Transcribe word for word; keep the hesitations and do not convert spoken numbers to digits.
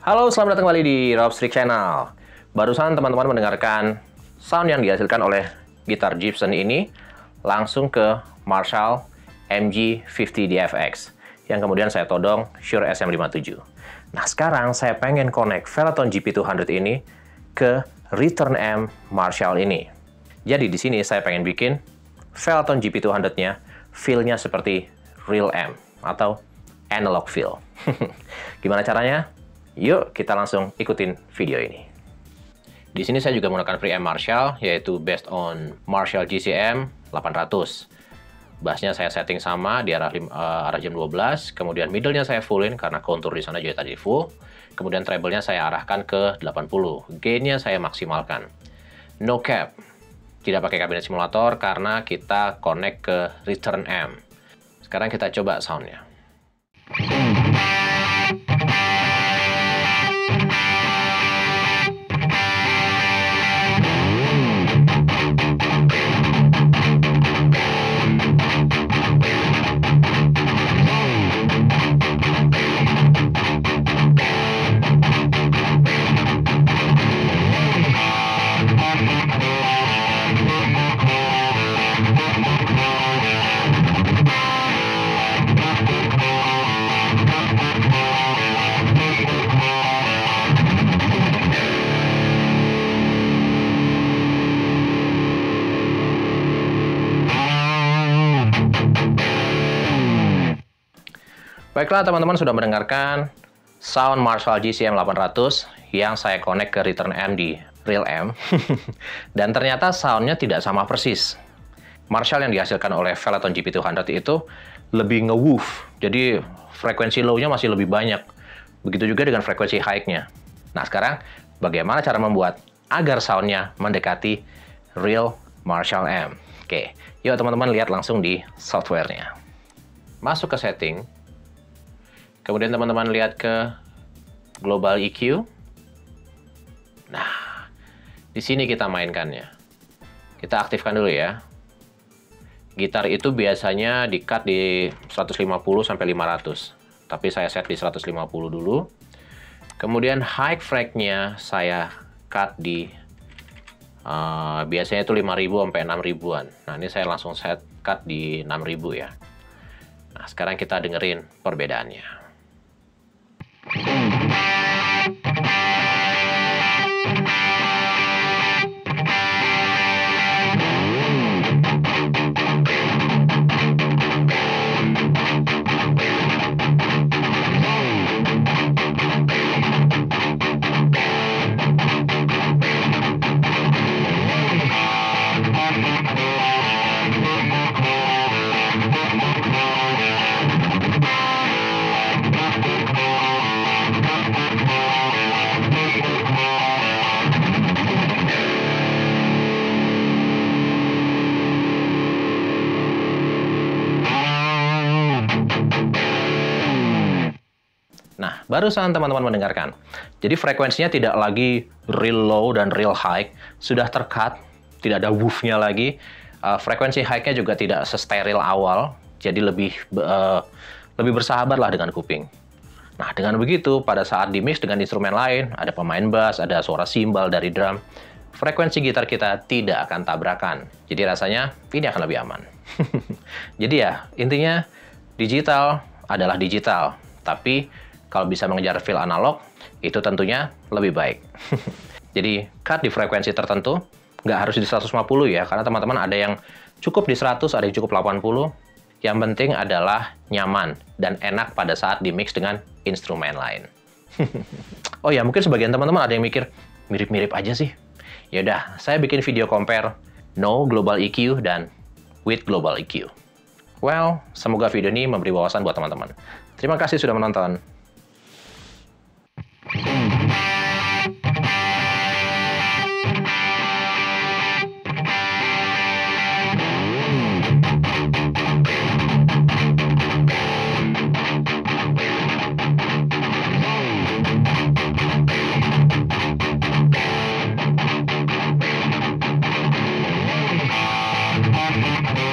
Halo, selamat datang kembali di Robstrick Channel. Barusan teman-teman mendengarkan sound yang dihasilkan oleh gitar Gibson ini langsung ke Marshall M G lima puluh D F X yang kemudian saya todong Shure S M lima puluh tujuh. Nah, sekarang saya pengen connect Velaton G P dua ratus ini ke Return Amp Marshall ini. Jadi di sini saya pengen bikin Velaton G P dua ratus-nya feel-nya seperti real amp atau analog feel. Gimana caranya? Yuk kita langsung ikutin video ini. Di sini saya juga menggunakan preamp Marshall, yaitu based on Marshall G C M delapan ratus. Bassnya saya setting sama di arah, uh, arah jam dua belas, kemudian middle-nya saya fullin karena kontur di sana juga tadi full. Kemudian treble-nya saya arahkan ke delapan puluh. Gain-nya saya maksimalkan. No cap. Tidak pakai kabinet simulator karena kita connect ke return amp. Sekarang kita coba sound-nya. Baiklah, teman-teman sudah mendengarkan sound Marshall G C M delapan ratus yang saya connect ke return amp di real amp. Dan ternyata soundnya tidak sama persis. Marshall yang dihasilkan oleh Velaton G P dua ratus itu lebih nge-woof, jadi frekuensi low-nya masih lebih banyak. Begitu juga dengan frekuensi high-nya. Nah, sekarang bagaimana cara membuat agar sound-nya mendekati real Marshall amp? Oke, yuk teman-teman lihat langsung di software-nya. Masuk ke setting. Kemudian teman-teman lihat ke Global E Q. Nah, di sini kita mainkannya. Kita aktifkan dulu ya. Gitar itu biasanya di-cut di seratus lima puluh sampai lima ratus. Tapi saya set di seratus lima puluh dulu. Kemudian high frag-nya saya cut di uh, biasanya itu lima ribu sampai enam ribuan. Nah, ini saya langsung set cut di enam ribu ya. Nah, sekarang kita dengerin perbedaannya. Nah, barusan teman-teman mendengarkan. Jadi frekuensinya tidak lagi real low dan real high, sudah tercut, tidak ada woof-nya lagi. Uh, frekuensi high-nya juga tidak sesteril awal, jadi lebih uh, lebih bersahabat lah dengan kuping. Nah, dengan begitu, pada saat di-mix dengan instrumen lain, ada pemain bass, ada suara simbal dari drum, frekuensi gitar kita tidak akan tabrakan. Jadi rasanya ini akan lebih aman. Jadi ya, intinya digital adalah digital, tapi kalau bisa mengejar feel analog, itu tentunya lebih baik. Jadi, cut di frekuensi tertentu, nggak harus di seratus lima puluh ya, karena teman-teman ada yang cukup di seratus, ada yang cukup delapan puluh. Yang penting adalah nyaman dan enak pada saat di-mix dengan instrumen lain. Oh ya, mungkin sebagian teman-teman ada yang mikir, mirip-mirip aja sih. Yaudah, saya bikin video compare no global E Q dan with global E Q. Well, semoga video ini memberi wawasan buat teman-teman. Terima kasih sudah menonton. We'll be right back.